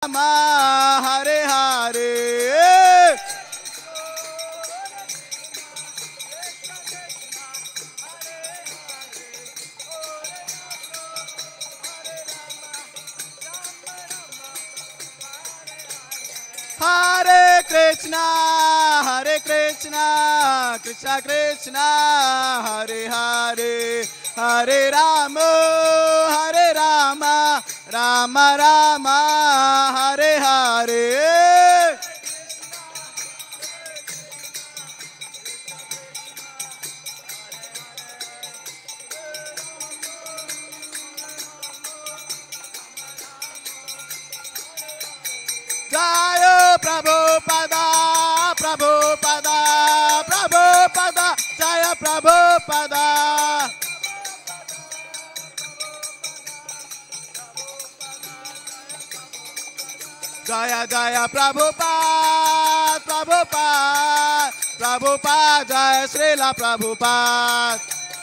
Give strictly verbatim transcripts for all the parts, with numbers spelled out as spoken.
Hare Hare Hare Krishna, Hare Krishna, Krishna Krishna, Hare Hare, Hare Rama, Hare Rama, Rama Rama, Hare Hare. Jaya Prabhupada, Prabhupada, Prabhupada, Jaya Prabhupada. Jaya Jaya Prabhupada, Prabhupada, Prabhupada, Jaya Srila Prabhupada.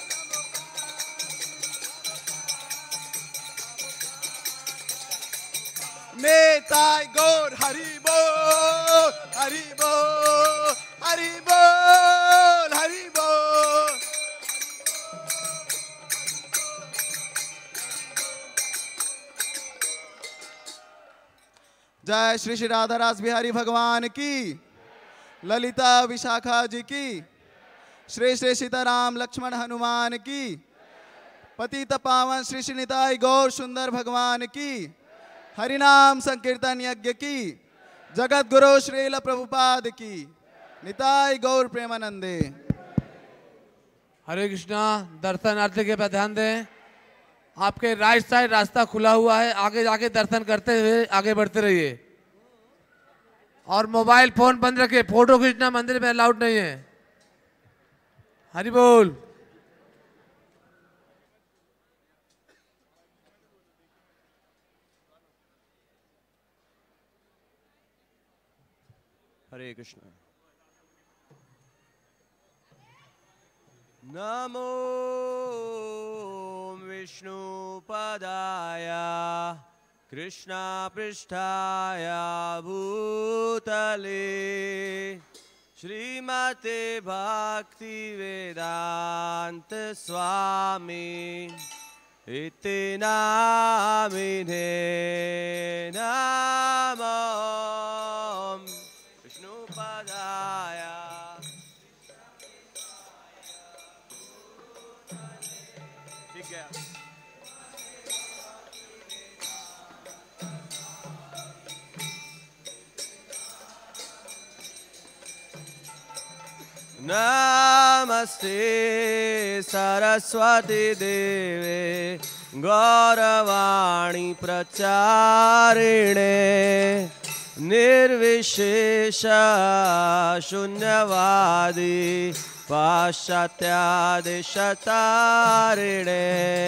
Nitai Gaur Hari Bol, Hari Bol, Hari Bol, Hari Bol. जय श्री श्री राधा रास बिहारी भगवान की, ललिता विशाखा जी की, श्री श्री सीताराम लक्ष्मण हनुमान की, पतित पावन श्री श्री निताई गौर सुंदर भगवान की, हरिनाम संकीर्तन यज्ञ की, जगत गुरु श्रील प्रभुपाद की, निताई गौर प्रेमानंदे। हरे कृष्णा। दर्शनार्थी के पर ध्यान दें, आपके राइट साइड रास्ता खुला हुआ है, आगे जाके दर्शन करते हुए आगे बढ़ते रहिए और मोबाइल फोन बंद रखिए। फोटो खींचना मंदिर में अलाउड नहीं है। हरि बोल। हरे कृष्ण। नमो विष्णुपदाय कृष्णा पृष्ठाय भूतले श्रीमते भक्ति वेदांत स्वामी इति नामिने नमो विष्णुपदाय। ठीक है। नमस्ते सरस्वती देवे गौरवाणी प्रचारिणे निर्विशेष शून्यवादी पाश्चात्यादिशतारिणे।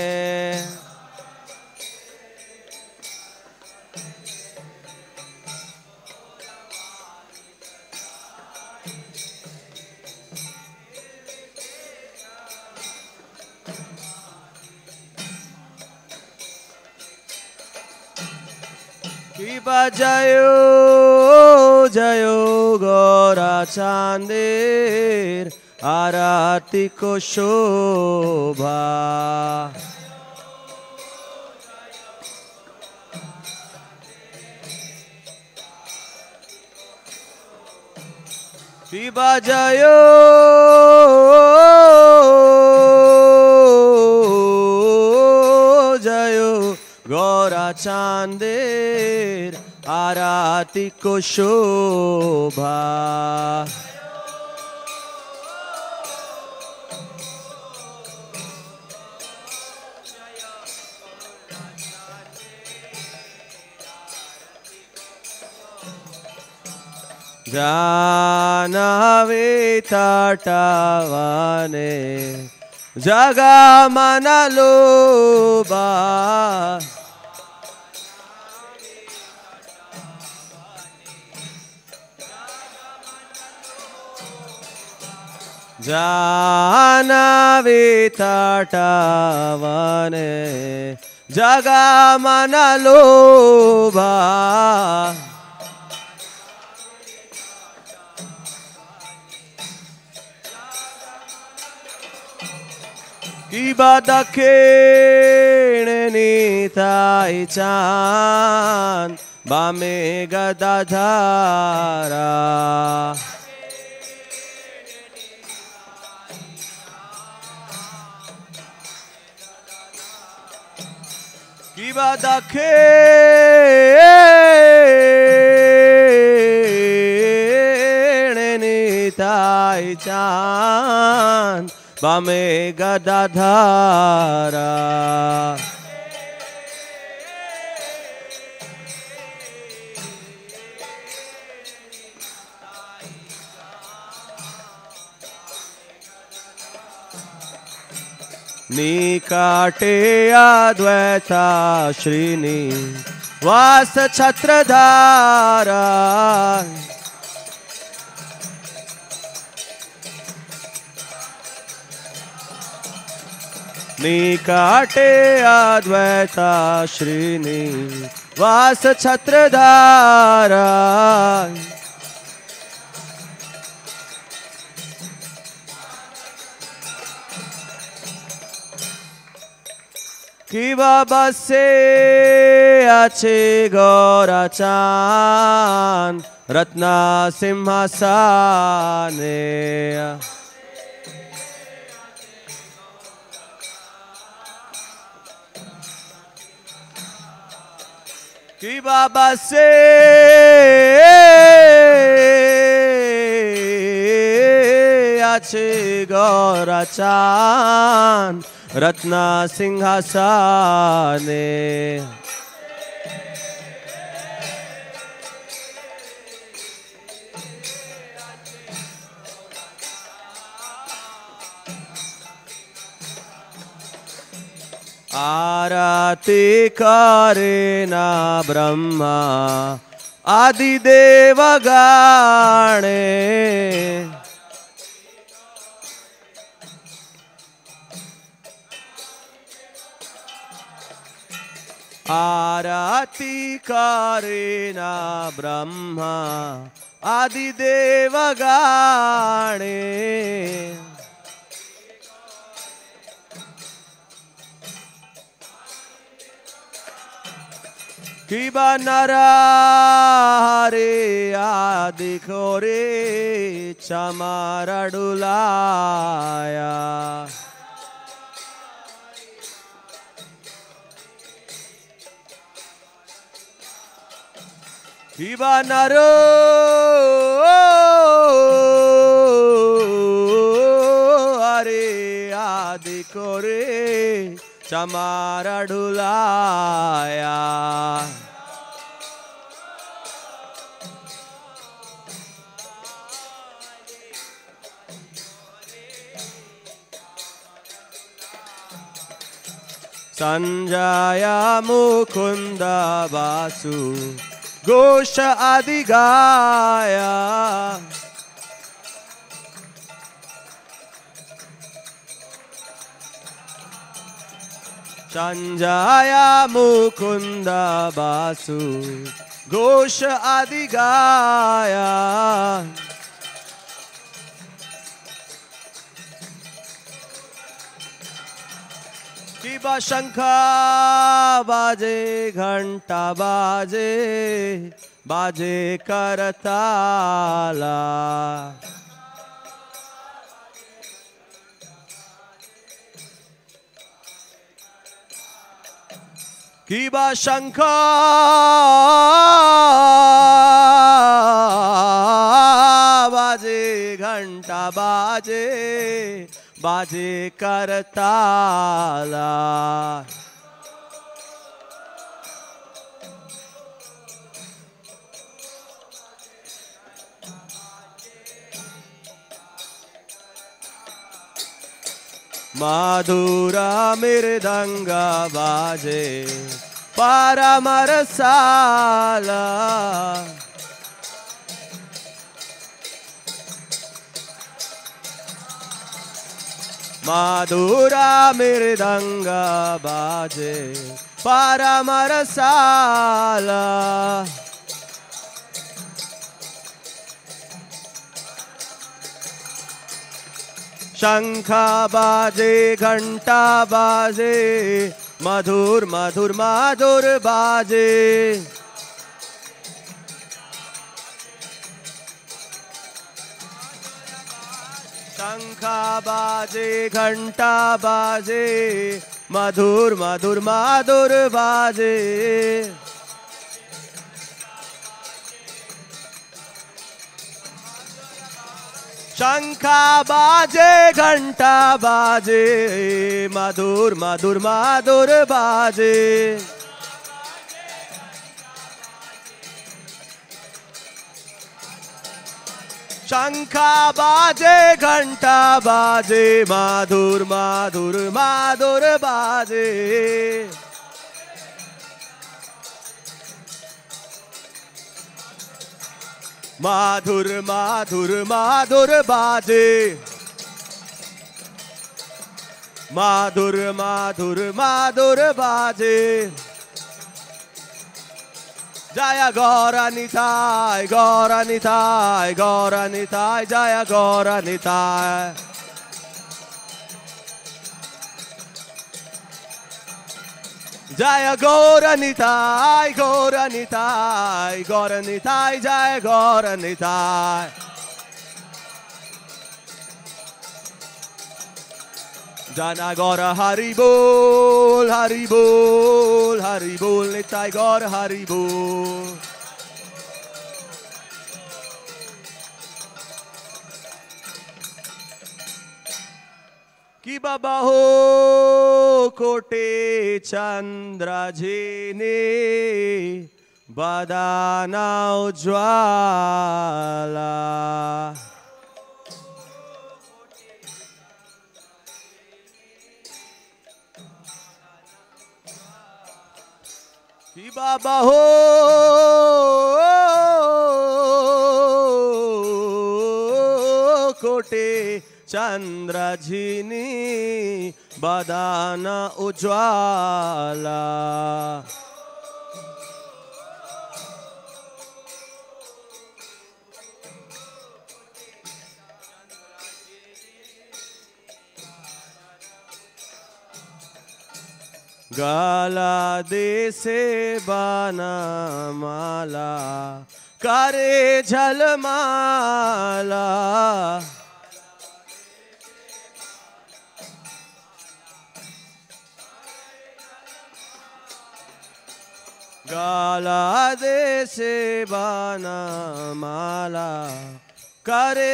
कृपा जयो जयो गौरा चांदेर आरती को शोभा। कृपा जयो जयो गौरा चांदेर आरती को शोभा। जानवे तटवने जगा मन लोबा। जानवे तटवने जगा मन लोभा। Kiba dakene nitai chan Bame gadadhara Kiba dakene nitai chan Bame gadadhara Nikate Advaita Shrini Vasa Chhatradhara Nikate Advaita Shrini Vasa Chhatradhara Kiba base ache Gaurachan Ratna Simhasane Kiba base ache Gaurachan Ratna Singhasane Arati Karena Brahma Adi Devagane Arati Karena Brahma Adi Devagane Kiba Nara Hare Adi Kore Chamaradulaya Kiba Naro Hare Adi Kore Chamaradulaya Sanjaya Mukunda Vasu Gosha Adigaya Sanjaya Mukunda Vasu Gosha Adigaya Kiba Shankha baje ghanta baje baje karatala Kiba Shankha baje ghanta baje baje kartala Madhura mirdanga baje paramarsala Madhura mirdanga baje paramarsala शंखा बाजे घंटा बाजे मधुर मधुर मधुर बाजे शंखा बाजे घंटा बाजे मधुर मधुर मधुर बाजे शंखा बाजे घंटा बाजे मधुर मधुर मधुर बाजे शंखा बाजे घंटा बाजे मधुर मधुर मधुर बाजे माधुर माधुर माधुर बाजे माधुर माधुर माधुर बाजे जय गौर निताय गौर निताय गौर निताय जय गौर निताय जय गौर निताय गौर निताय गौर निताय जय गौर निताय जना गौर हरि बोल हरि बोल हरि बोल निताय गौर हरि बोल कि बाबा हो कोटे चंद्र झेने बदाना उज्ज्वला कि बाबा हो कोटे चंद्र झिनी बदान उज्ज्वला गाला देसे बाना माला करे झलमाला गाला देसे बाना माला करे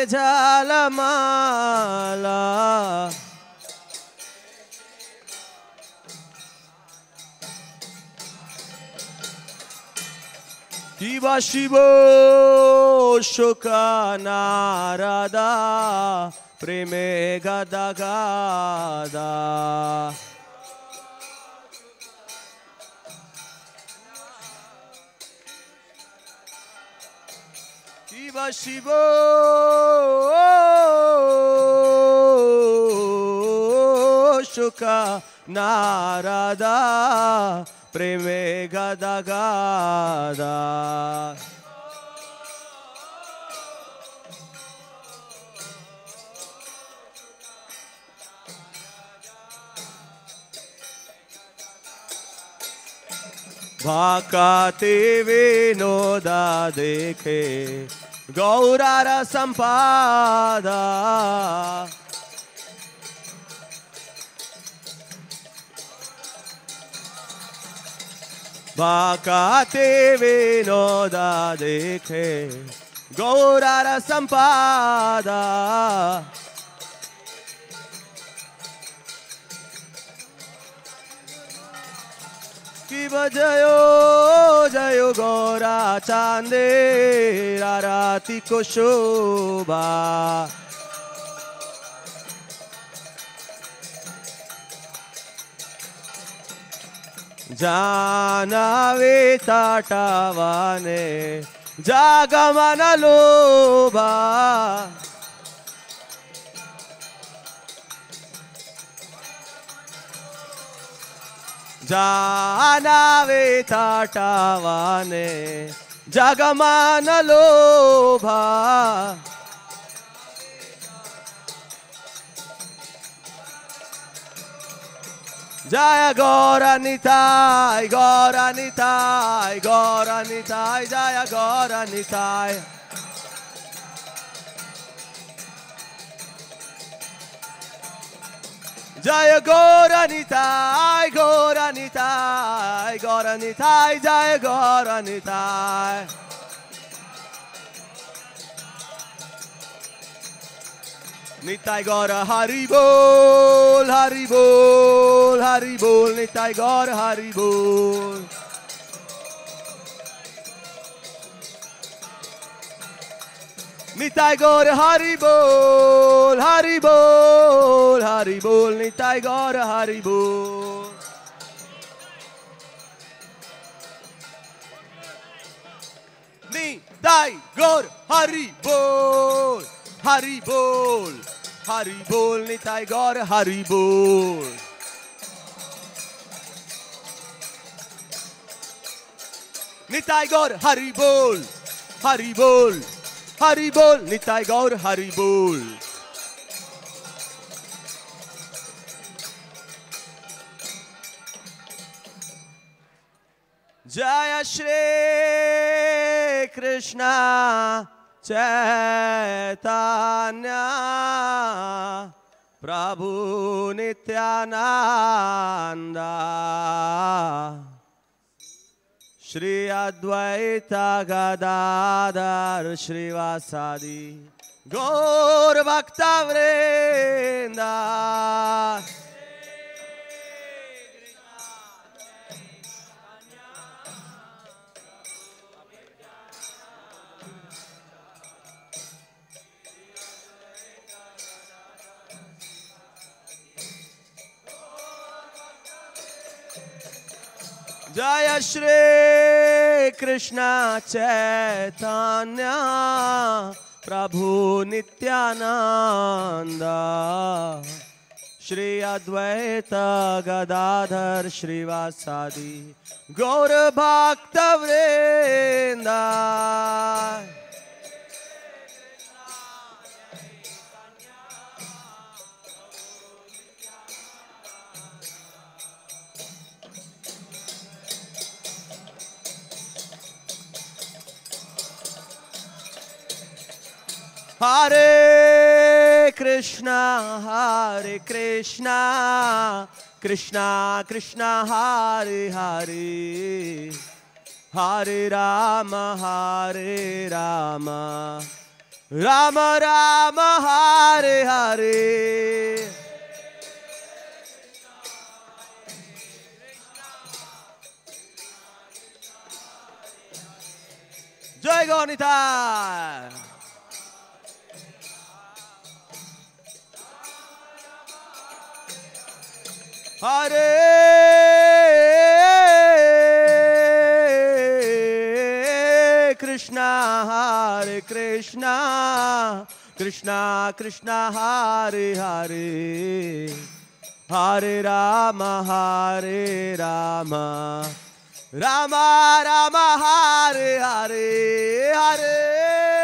झलमाला शिव शिव शोका नारदा प्रेमे गदा गदा शिव शिव शोका नारदा प्रेमे गदा गदा भाकाते विनोदा देखे गौरार संपादा भाकाते विनोदा देखे गौरार संपादा कि बजयो जयो गौरा चांदे राती को शोभा जानावे ताटावाने जागमन लोभा जानावे ताटावाने जगमान लोभा Jaya Gaura Nitai, Gaura Nitai, Gaura Nitai, Jaya Gaura Nitai. Jaya Gaura Nitai, Gaura Nitai, Gaura Nitai, Jaya Gaura Nitai. Nitai Gaura Hari Bol, Hari Bol, Hari Bol, Nitai Gaura Hari Bol. Nitai Gaura Hari Bol, Hari Bol, Hari Bol, Nitai Gaura Hari Bol. Nitai Gaura Hari Bol, Hari Bol, Hari Bol, Nitai Gaura Hari Bol. Nitai Gaura Hari Bol, Hari Bol, Hari Bol, Nitai Gaura Hari Bol. Jaya Shri Krishna Chaitanya Prabhu Nityananda Shri Advaita Gadadhar Shrivasadi Gaur Bhakta Vrinda. Jaya Shri Krishna Chaitanya Prabhu Nityananda Shri Advaita Gadadhar Shrivasadi Gaur Bhakta Vrinda. Hare Krishna, Hare Krishna, Krishna Krishna, Hare Hare, Hare Rama, Hare Rama, Rama Rama, Hare Hare. Jai Gaura. Hare Krishna, Hare Krishna, Krishna Krishna, Hare Hare, Hare Rama, Hare Rama, Rama Rama, Hare Hare, Hare.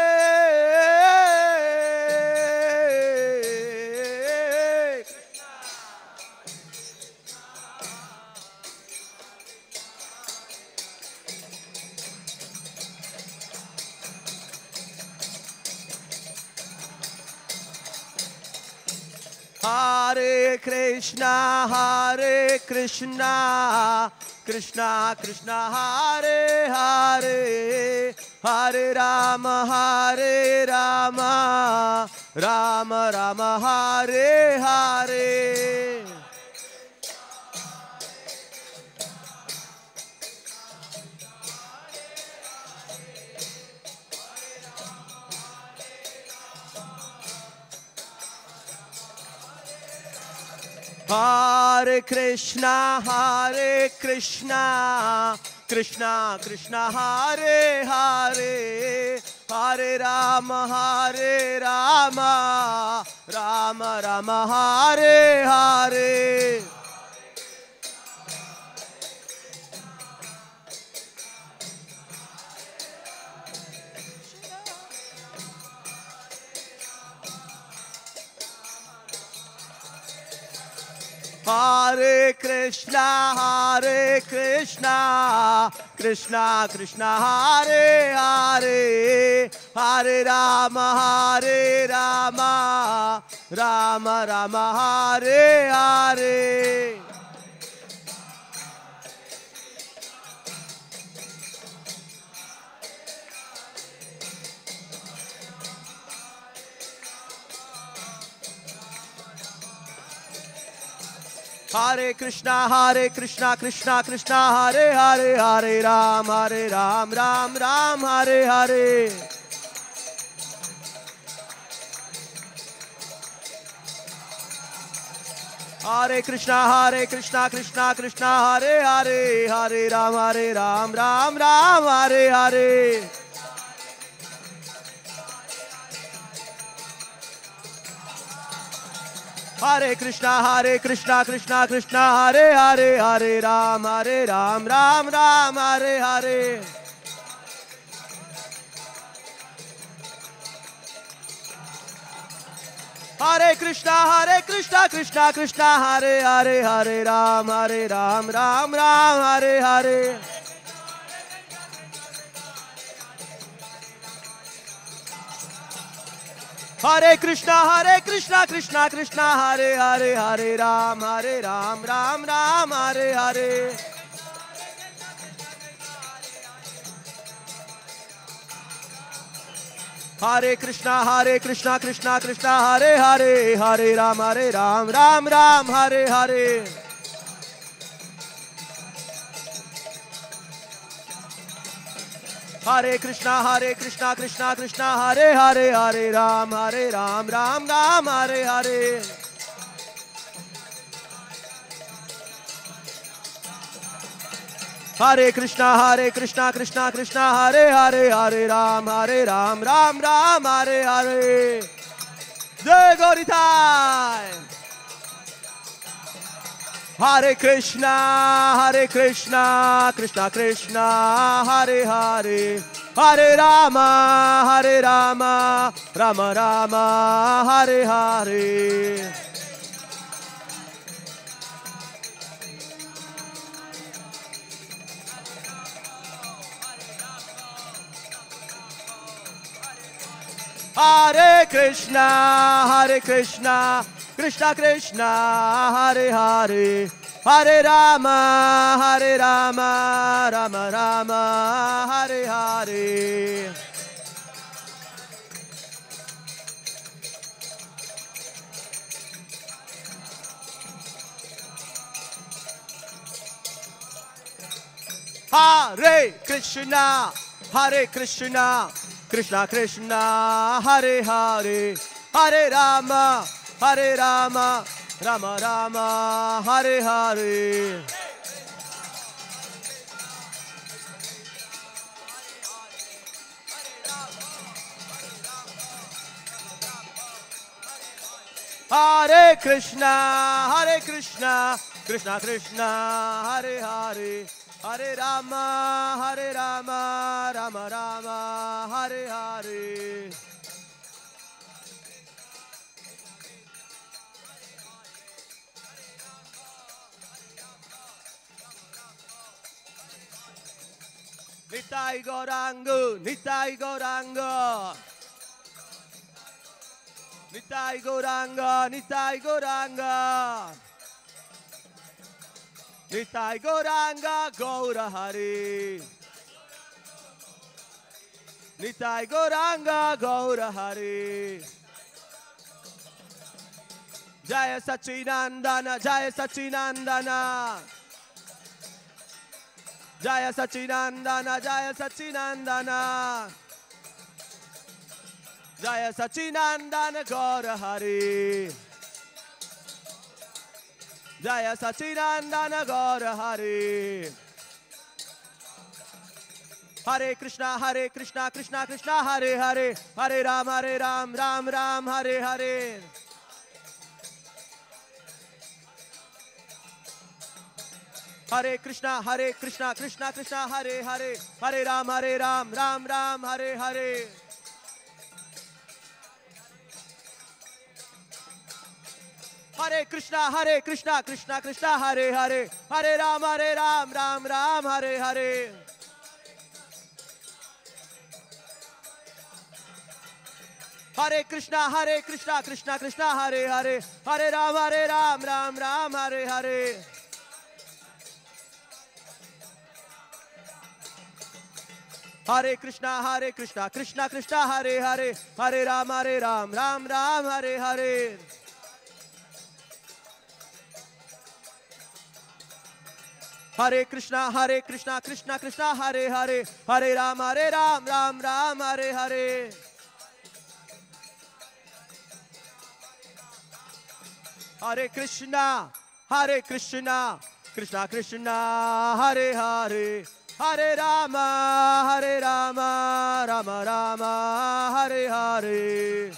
Hare Krishna, Hare Krishna, Krishna Krishna, Hare Hare, Hare Rama, Hare Rama, Rama Rama, Hare Hare. Hare Krishna, Hare Krishna, Krishna Krishna, Hare Hare, Hare Rama, Hare Rama, Rama Rama, Hare Hare. Hare Krishna, Hare Krishna, Krishna Krishna, Hare Hare, Hare Rama, Hare Rama, Rama Rama, Hare Hare. Hare Krishna, Hare Krishna, Krishna Krishna, Hare Hare, Hare Ram, Hare Ram, Ram Ram, Hare Hare. Hare Krishna, Hare Krishna, Krishna Krishna, Hare Hare, Hare Ram, Hare Ram, Ram Ram, Hare Hare. Hare Krishna, Hare Krishna, Krishna Krishna, Hare Hare, Hare Ram, Hare Ram, Ram Ram, Hare Hare. Hare Krishna, Hare Krishna, Krishna Krishna, Hare Hare, Hare Ram, Hare Ram, Ram Ram, Hare Hare. Hare Krishna, Hare Krishna, Krishna Krishna, Hare Hare, Hare Ram, Hare Ram, Ram Ram, Hare Hare. Hare Krishna, Hare Krishna, Krishna Krishna, Hare Hare, Hare Ram, Hare Ram, Ram Ram, Hare Hare. Hare Krishna, Hare Krishna, Krishna Krishna, Hare Hare, Hare Ram, Hare Ram, Ram Ram, Hare Hare. Hare Krishna, Hare Krishna, Krishna Krishna, Hare Hare, Hare Ram, Hare Ram, Ram Ram, Hare Hare. Jai Gauritai. Hare Krishna, Hare Krishna, Krishna Krishna, Hare Hare, Hare Rama, Hare Rama, Rama Rama, Hare Hare. Hare Krishna, Hare Krishna, Krishna Krishna, Hare Hare, Hare Rama, Hare Rama, Rama Rama, Hare Hare. Hare Krishna, Hare Krishna, Krishna Krishna, Hare Hare, Hare Rama, Hare Rama, Rama Rama, Hare Hare. Hare Krishna, Hare Krishna, Krishna Krishna, Hare Hare, Hare Rama, Hare Rama, Rama Rama, Hare Hare. Nitai Gauranga, Nitai Gauranga, Nitai Gauranga, Nitai Gauranga, Nitai Gauranga, Gaura Hari, Nitai Gauranga, Gaura Hari. Jaya Sachinandana, Jaya Sachinandana, Jaya Sachinandana, Jaya Sachinandana, Jaya Sachinandana, Gaura Hari, Jaya Sachinandana, Gaura Hari. Hare Krishna, Hare Krishna, Krishna Krishna, Hare Hare, Hare Ram, Hare Ram, Ram Ram, Hare Hare. Hare Krishna, Hare Krishna, Krishna Krishna, Hare Hare, Hare Ram, Hare Ram, Ram Ram, Hare Hare. Hare Krishna, Hare Krishna, Krishna Krishna, Hare Hare, Hare Ram, Hare Ram, Ram Ram, Hare Hare. Hare Krishna, Hare Krishna, Krishna Krishna, Hare Hare, Hare Ram, Hare Ram, Ram Ram, Hare Hare. Hare Krishna, Hare Krishna, Krishna Krishna, Hare Hare, Hare Ram, Hare Ram, Ram Ram, Hare Hare. Hare Krishna, Hare Krishna, Krishna Krishna, Hare Hare, Hare Ram, Hare Ram, Ram Ram, Hare Hare. Hare Krishna, Hare Krishna, Krishna Krishna, Hare Hare, Hare Rama, Hare Rama, Rama Rama, Hare Hare.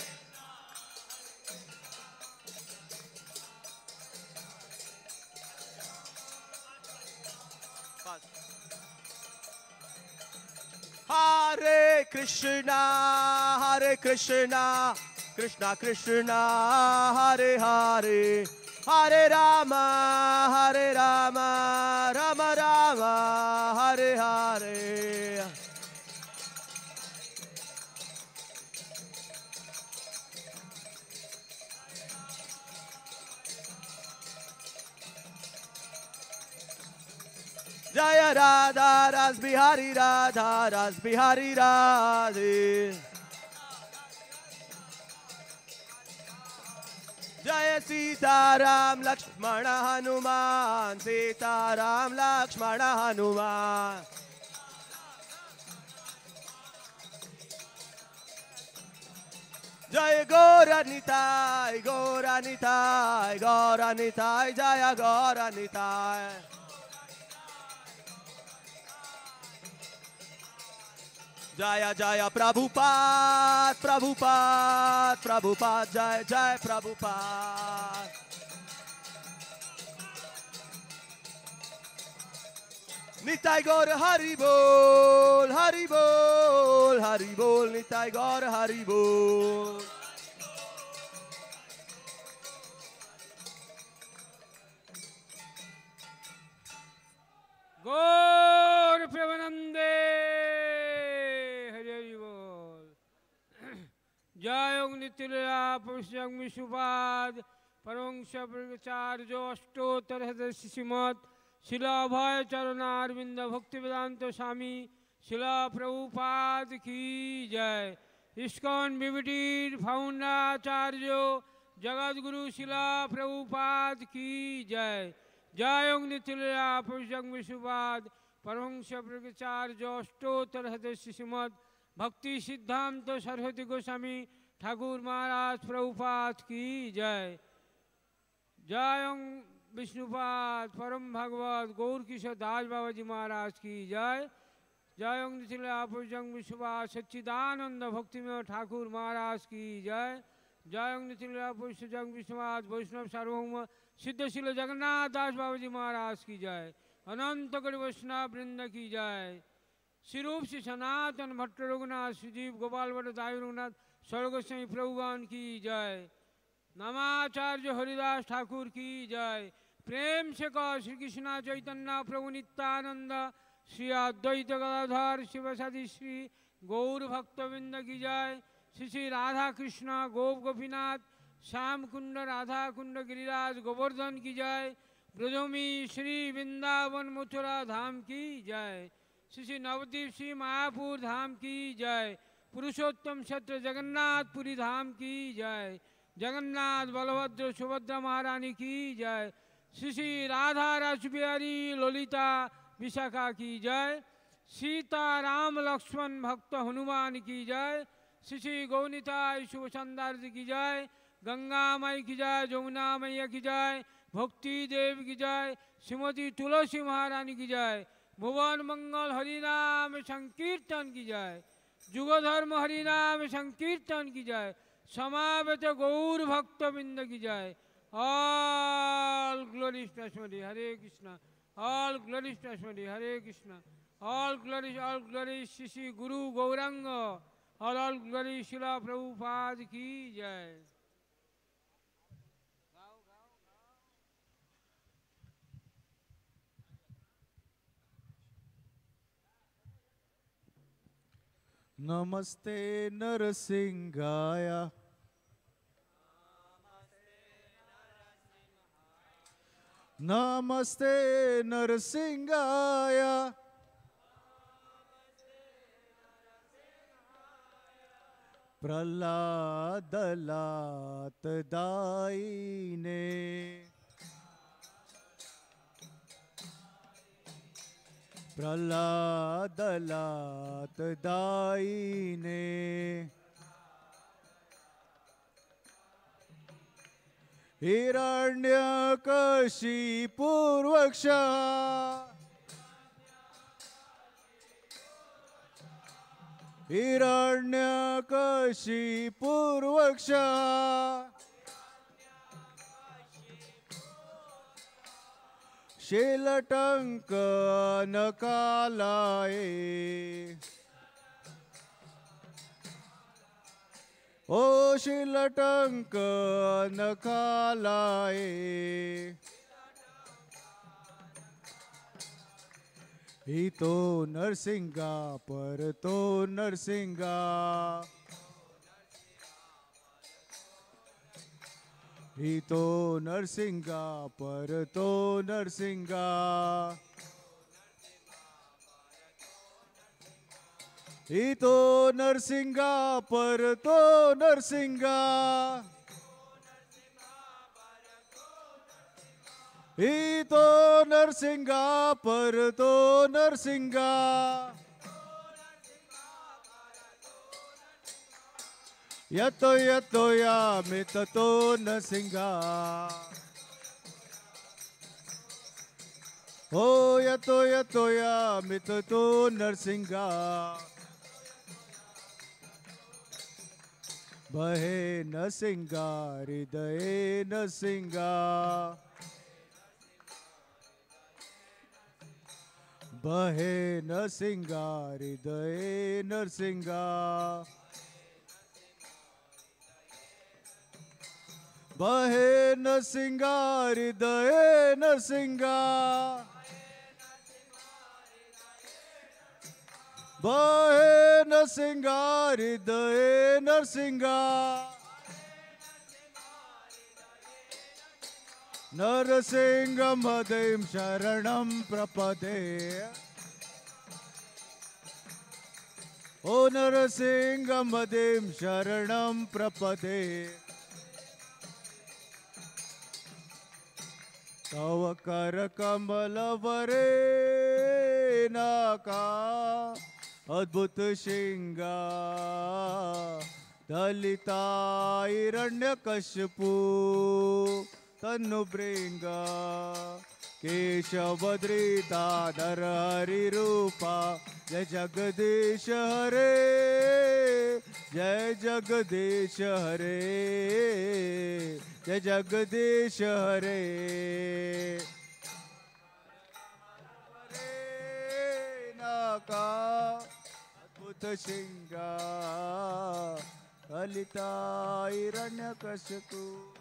Hare Krishna, Hare Krishna, Krishna Krishna, Hare Hare, Hare Rama, Hare Rama, Rama Rama, Hare Hare. Jaya Radha, Ras Bihari Radha, Ras Bihari Radhe. Jaya Sita Ram, Lakshmana Hanuman, Sita Ram, Lakshmana Hanuman. Jaya Gaura Nitai, Gaura Nitai, Gaura Nitai, Jaya Gaura Nitai. Jaya Jaya Prabhupada, Prabhupada, Prabhupada, Jaya Jaya Prabhupada. Nitai Gaur Hari Bol, Hari Bol, Hari Bol, Nitai Gaur Hari Bol. Gaur Premanande. जय नित्य पुरुषं विशुपाद परमंश प्रचार्य अष्टोत्तर श्रीमद शिला भय चरणारविंद भक्ति वेदांत स्वामी शिला प्रभुपाद की जय। ISKCON BBT फाउंडाचार्य Jagat Guru शिला प्रभुपाद की जय। जय नित्य पुरुषं विशुपाद परमंश प्रचार्य अष्टोत्तर श्रीमद भक्ति सिद्धांत सरस्वती गोस्वामी ठाकुर महाराज प्रभुपाद की जय। जय विष्णुपाद परम भगवत गौर किशोर दास बाबा जी महाराज की जय। जय निथिलापुजंग विश्वपाद सच्चिदानंद भक्तिमय ठाकुर महाराज की जय। जय निथिलापुजंग विश्वपाद वैष्णव सार्वभौम सिद्धशील जगन्नाथ दास बाबा जी महाराज की जय। अनंत कड़ी वैष्णव वृंद की जय। श्रीरूप श्री सनातन भट्ट रघुनाथ सुजीव गोपाल भट्ट दाई रघुनाथ स्वर्गोस्वामी प्रभुगण की जय। नमाचार्य हरिदास ठाकुर की जय। प्रेम से कह श्री कृष्ण चैतन्य प्रभु नित्यानंद श्री अद्वैत गदाधर शिवसादि श्री गौर भक्तविंद की जय। श्री श्री राधा कृष्ण गोप गोपीनाथ श्याम कुंड राधा कुंड गिरिराज गोवर्धन की जय। ब्रजोमी श्री वृंदावन मथुरा धाम की जय। श्री श्री नवद्वीप श्री मायापुर धाम की जय। पुरुषोत्तम क्षेत्र जगन्नाथपुरी धाम की जय। जगन्नाथ बलभद्र सुभद्रा महारानी की जय। श्री श्री राधा रासबिहारी ललिता विशाखा की जय। सीता राम लक्ष्मण भक्त हनुमान की जय। श्री श्री गौनिताय शुभ संदार की जय। गंगा माई की जय। जमुना मैया की जय। भक्ति देव की जय। श्रीमती तुलसी महारानी की जय। भुवन मंगल हरिनाम संकीर्तन की जय। जुग धर्म हरिनाम संकीर्तन की जय। समावेत गौर भक्त बिंद की जय। All glories to Hare Krishna. All glories to Hare Krishna. All glories all glories Shri Shri Guru Gauranga. All all glories शिला प्रभुपाद की जय। नमस्ते नरसिंहाय नमस्ते नरसिंहाय प्रल्हादलात दाईने प्रल्हादलात दाईने हिरण्यकशिपूर्वक्षा हिरण्यकशिपूर्वक्षा शीलटंक नकालाए ओ शीलटंक नकालाए ही तो नरसिंगा पर तो नरसिंगा ही तो नरसिंगा पर तो नरसिंगा ही तो नरसिंगा पर तो नरसिंगा ही तो नरसिंगा पर तो नरसिंगा यतो यतो यामित तो नरसिंगा हो यतो यतो यामित तो नरसिंगा बहे नरसिंगा हृदय नरसिंगा बहे नरसिंगा हृदय नरसिंगा बहे नरसिंगा हृदय नरसिंगा बहे नरसिंगा हृदय नरसिंगा नरसिंहमदिं शरणं प्रपदे ओ नरसिंहमदिं शरणं प्रपदे तव कर कमल वरे नाका अद्भुत शिंगा दलिता हिरण्यकशिपु तनु भृंगा केशवद्रिता नर हरि रूपा जय जगदीश हरे जय जगदीश हरे जय जगदीश हरे नाका अद्भुत शिंगा ललिता हिरण्यकशिपु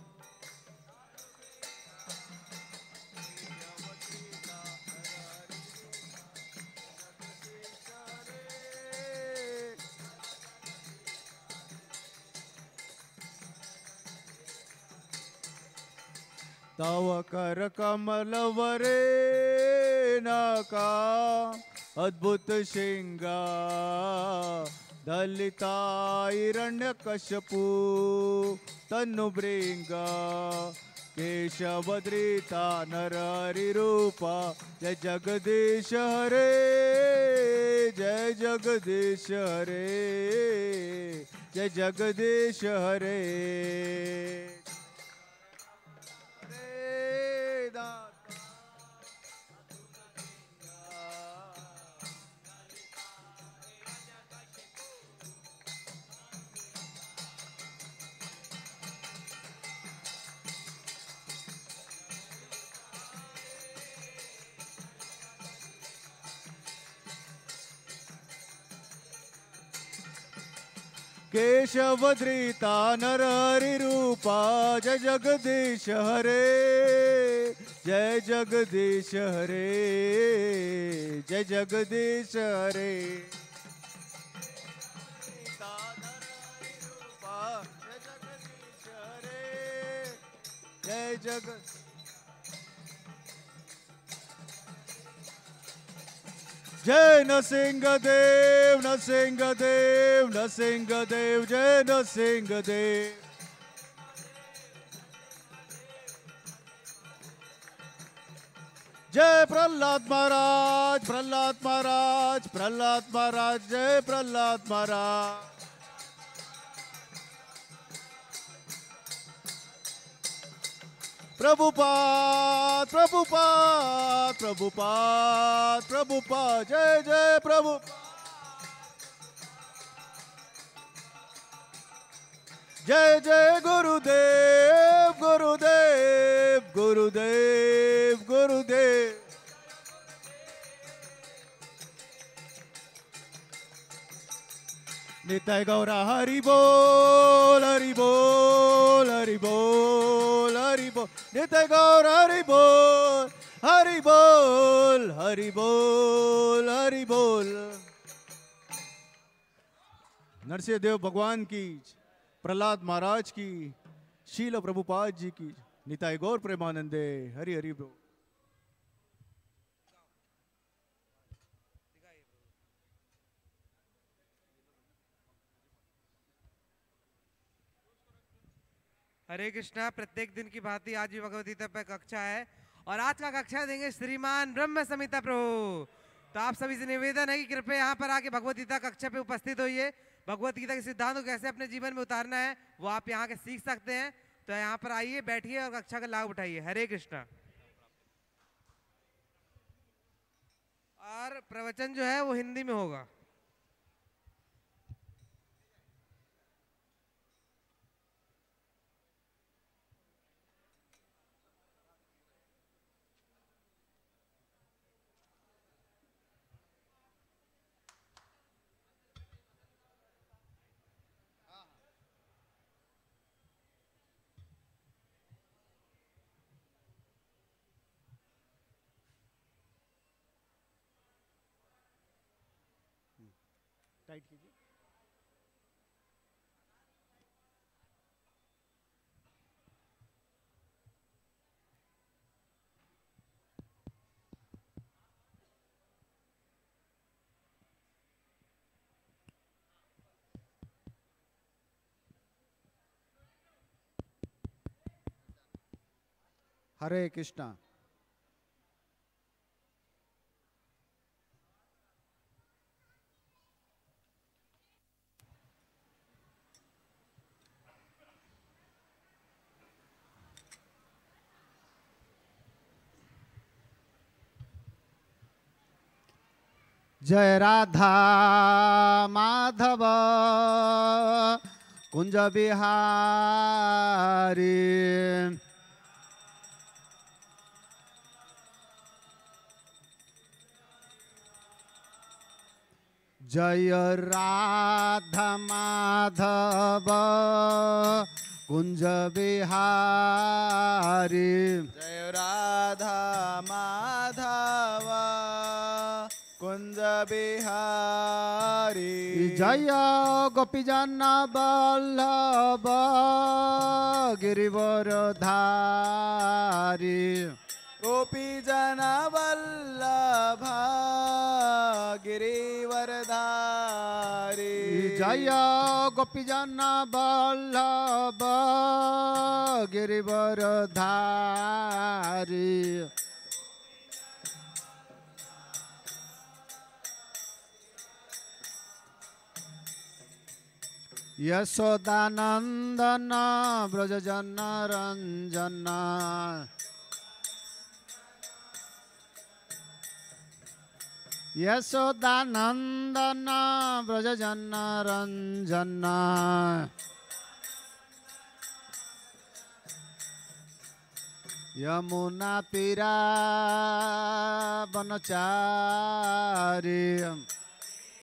तव कर कमल वरे नाका अद्भुत शिंगा दलिता हिरण्यकशिपु तनु भृंगा केशवद्रिता नर हरि रूपा जय जगदीश हरे जय जगदीश हरे जय जगदीश हरे केशवद्रिता नर हरि रूपा जय जगदीश हरे जय जगदीश हरे जय जगदीश हरे जय जग जय नरसिंहदेव नरसिंहदेव नरसिंहदेव जय नरसिंहदेव। जय प्रहलाद महाराज प्रहलाद महाराज प्रहलाद महाराज जय प्रहलाद महाराज। प्रभुपाद प्रभुपाद प्रभुपाद प्रभुपाद जय जय प्रभु। जय जय गुरुदेव गुरुदेव गुरुदेव गुरुदेव। नित्य गौरा हरि बोल हरि बोल हरि बोल हरि बोल नित्य गौर हरि बोल हरि बोल हरि बोल हरि बोल। नरसिंहदेव भगवान की, प्रहलाद महाराज की, शील प्रभुपाद जी की, निताय गौर प्रेमानंदे हरि हरि बोल। हरे कृष्णा। प्रत्येक दिन की भांति आज भी भगवद गीता पर कक्षा है और आज का कक्षा देंगे श्रीमान ब्रह्म संहिता प्रभु। तो आप सभी से निवेदन है कि कृपया यहाँ पर आके भगवद गीता कक्षा पे उपस्थित होइए। भगवद गीता के सिद्धांतों को कैसे अपने जीवन में उतारना है वो आप यहाँ के सीख सकते हैं। तो यहाँ पर आइए, बैठिए और कक्षा का लाभ उठाइए। हरे कृष्णा। और प्रवचन जो है वो हिंदी में होगा। टाइट कीजिए। हरे कृष्णा। जय राधा माधव कुंज बिहारी। जय राधा माधव कुंज बिहारी। जय राधा माधव कुंज बिहारी। जय गोपीजन वल्लभ गिरिवरधारी। गोपीजन वल्लभ गिरिवरधारी। जय गोपीजन वल्लभ गिरिवरधारी। यशोदानंदन ब्रजजन रंजन। यशोदानंदन ब्रजजन रंजन। यमुना तीरा बनचारी।